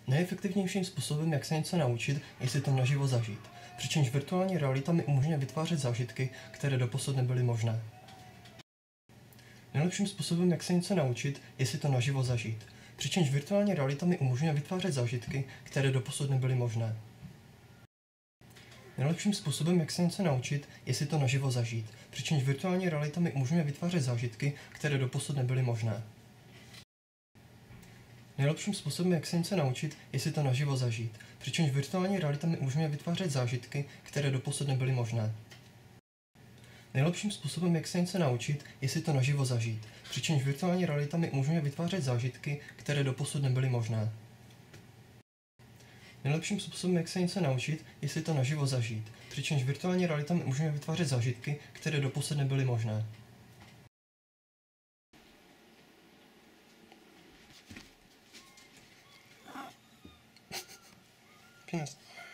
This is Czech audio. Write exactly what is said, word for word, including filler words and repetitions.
Nejefektivnějším způsobem, jak se něco naučit, je si to naživo zažít, přičemž virtuální realita mi umožňuje vytvářet zážitky, které doposud nebyly možné. Nejlepším způsobem, jak se něco naučit, je si to naživo zažít, přičemž virtuální realita mi umožňuje vytvářet zážitky, které doposud nebyly možné. Nejlepším způsobem, jak se něco naučit, je si to naživo zažít, přičemž virtuální realita mi umožňuje vytvářet zážitky, které doposud nebyly možné. Nejlepším způsobem, jak se něco naučit, je si to naživo zažít, přičemž virtuální realita mi umožňuje vytvářet zážitky, které doposud nebyly možné. Nejlepším způsobem, jak se něco naučit, je si to naživo zažít, přičemž virtuální realita mi umožňuje vytvářet zážitky, které doposud nebyly možné. Nejlepším způsobem, jak se něco naučit, je si to naživo zažít, přičemž virtuální realita mi umožňuje vytvářet zážitky, které doposud nebyly možné. Penis.